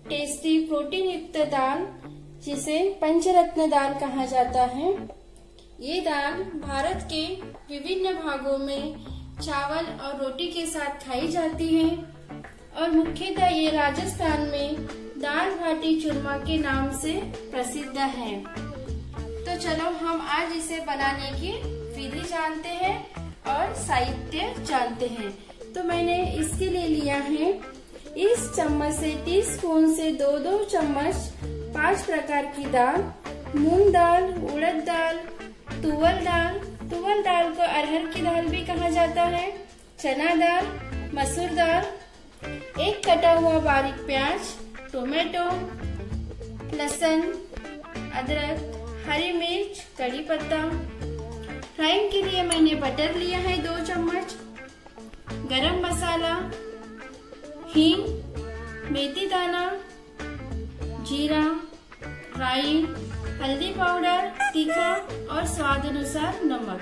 Tasty protein युक्त दाल, जिसे पंचरत्न दाल कहा जाता है। ये दाल भारत के विभिन्न भागों में चावल और रोटी के साथ खाई जाती है और मुख्यतः ये राजस्थान में दाल बाटी चूरमा के नाम से प्रसिद्ध है। तो चलो हम आज इसे बनाने की विधि जानते हैं और साहित्य जानते हैं। तो मैंने इसके लिए लिया है इस चम्मच से टीस्पून से 2-2 चम्मच 5 प्रकार की दाल, मूंग दाल, उड़द दाल, तुवल दाल को अरहर की दाल भी कहा जाता है, चना दाल, मसूर दाल, एक कटा हुआ बारीक प्याज, टोमेटो, लहसुन, अदरक, हरी मिर्च, कड़ी पत्ता। फ्राइंग के लिए मैंने बटर लिया है 2 चम्मच, गरम मसाला, हींग, मेथी दाना, जीरा, राई, हल्दी पाउडर, तीखा और स्वाद अनुसार नमक।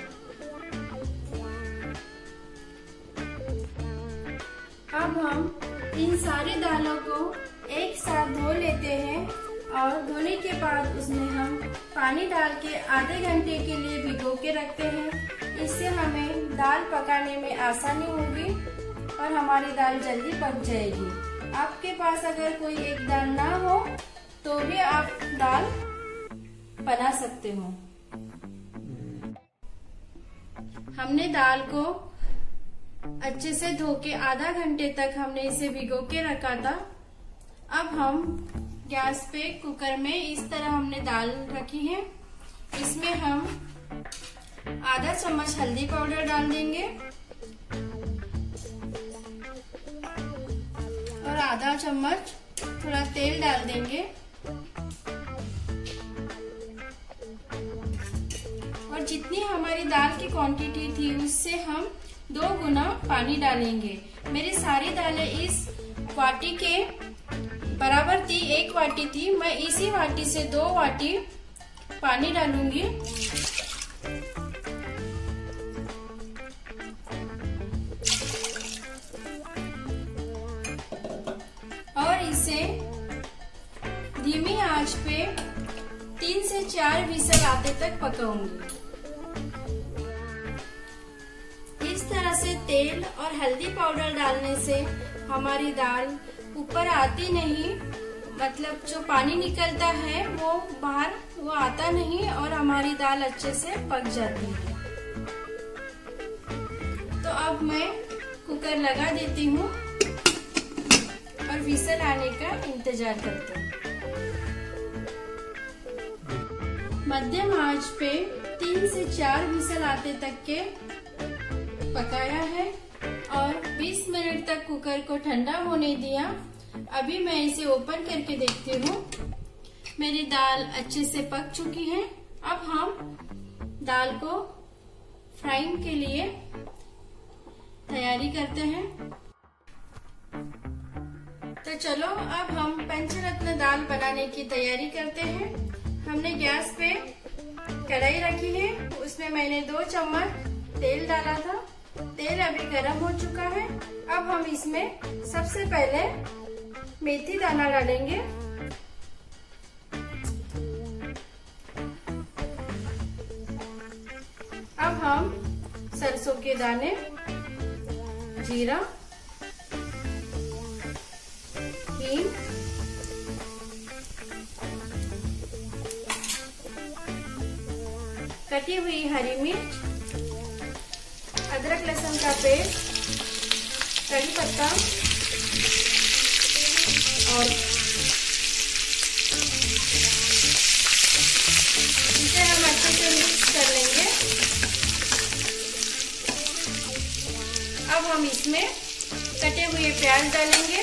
अब हम इन सारी दालों को एक साथ धो लेते हैं और धोने के बाद उसमें हम पानी डाल के आधे घंटे के लिए भिगो के रखते हैं। इससे हमें दाल पकाने में आसानी होगी और हमारी दाल जल्दी पक जाएगी। आपके पास अगर कोई एक दाल ना हो तो भी आप दाल बना सकते हो। हमने दाल को अच्छे से धो के आधा घंटे तक हमने इसे भिगो के रखा था। अब हम गैस पे कुकर में इस तरह हमने दाल रखी है। इसमें हम आधा चम्मच हल्दी पाउडर डाल देंगे और आधा चम्मच थोड़ा तेल डाल देंगे और जितनी हमारी दाल की क्वांटिटी थी उससे हम 2 गुना पानी डालेंगे। मेरी सारी दालें इस वाटी के बराबर थी, 1 वाटी थी। मैं इसी वाटी से 2 वाटी पानी डालूंगी और इसे धीमी आंच पे 3 से 4 विसल आते तक पकाऊंगी। इस तरह से तेल और हल्दी पाउडर डालने से हमारी दाल ऊपर आती नहीं, मतलब जो पानी निकलता है वो बाहर वो आता नहीं और हमारी दाल अच्छे से पक जाती है। तो अब मैं कुकर लगा देती हूँ और विसल आने का इंतजार करते हैं। मध्यम आंच पे 3 से 4 विसल आते तक के पकाया है और 20 मिनट तक कुकर को ठंडा होने दिया। अभी मैं इसे ओपन करके देखती हूँ। मेरी दाल अच्छे से पक चुकी है। अब हम दाल को फ्राइंग के लिए तैयारी करते हैं। तो चलो अब हम पंचरत्न दाल बनाने की तैयारी करते हैं। हमने गैस पे कढ़ाई रखी है, उसमें मैंने 2 चम्मच तेल डाला था। तेल अभी गर्म हो चुका है। अब हम इसमें सबसे पहले मेथी दाना डालेंगे, अब हम सरसों के दाने, जीरा, हींग, कटी हुई हरी मिर्च, अदरक लहसुन का पेस्ट, कड़ी पत्ता और इसे हम अच्छे से मिक्स कर लेंगे। अब हम इसमें कटे हुए प्याज डालेंगे।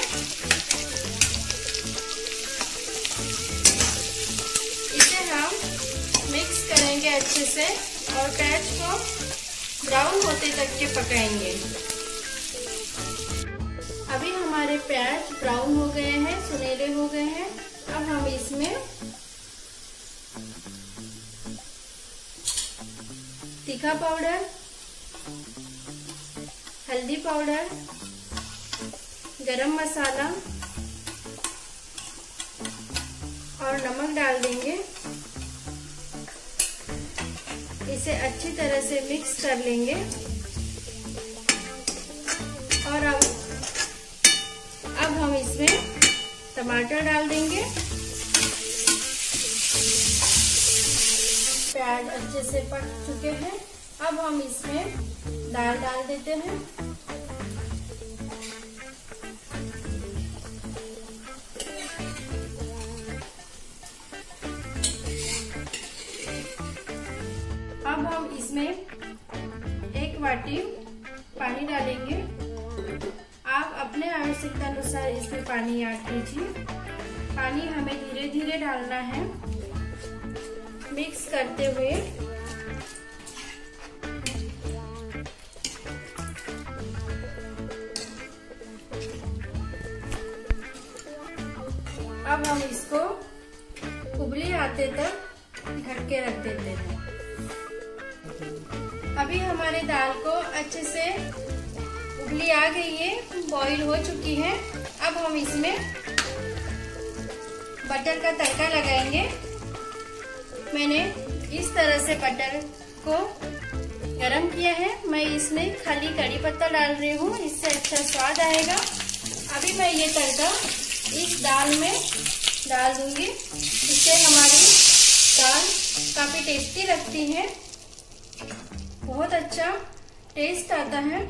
इसे हम मिक्स करेंगे अच्छे से और प्याज को ब्राउन होते तक के पकाएंगे। अभी हमारे प्याज ब्राउन हो गए हैं, सुनहरे हो गए हैं। अब हम इसमें तीखा पाउडर, हल्दी पाउडर, गरम मसाला, और नमक डाल देंगे। इसे अच्छी तरह से मिक्स कर लेंगे। और अब हम इसमें टमाटर डाल देंगे। प्याज अच्छे से पक चुके हैं। अब हम इसमें दाल डाल देते हैं। अब हम इसमें 1 वाटी पानी डालेंगे। आप अपने आवश्यकता अनुसार इसमें पानी ऐड कीजिए। पानी हमें धीरे धीरे डालना है, मिक्स करते हुए। अब हम इसको उबली आते तक ढक के रख देते हैं। अभी हमारे दाल को अच्छे से उबली आ गई है, बॉईल हो चुकी है। अब हम इसमें बटर का तड़का लगाएंगे। मैंने इस तरह से बटर को गरम किया है। मैं इसमें खाली कड़ी पत्ता डाल रही हूँ, इससे अच्छा स्वाद आएगा। अभी मैं ये तड़का इस दाल में डाल दूंगी। इससे हमारी दाल काफी टेस्टी लगती है, बहुत अच्छा टेस्ट आता है।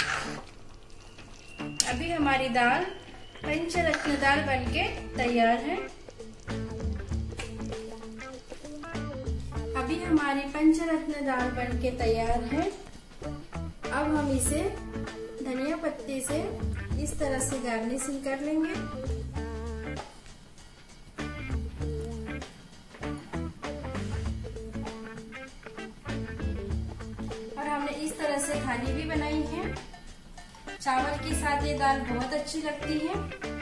अभी हमारी दाल पंचरत्न दाल बनके तैयार है। अभी हमारी पंचरत्न दाल बनके तैयार है। अब हम इसे धनिया पत्ती से इस तरह से गार्निशिंग कर लेंगे। और हमने इस तरह से थाली भी बनाई है। चावल के साथ ये दाल बहुत अच्छी लगती है।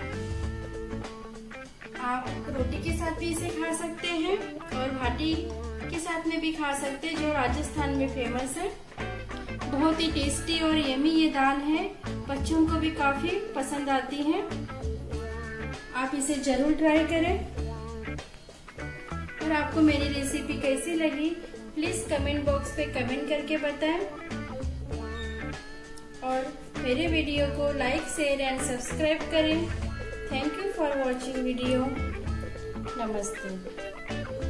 आप रोटी के साथ भी इसे खा सकते हैं और भाटी के साथ में भी खा सकते हैं, जो राजस्थान में फेमस है। बहुत ही टेस्टी और यमी ये दाल है, बच्चों को भी काफी पसंद आती है। आप इसे जरूर ट्राई करें। और आपको मेरी रेसिपी कैसी लगी प्लीज कमेंट बॉक्स पे कमेंट करके बताएं। और मेरे वीडियो को लाइक, शेयर एंड सब्सक्राइब करें। Thank you for watching video. नमस्ते।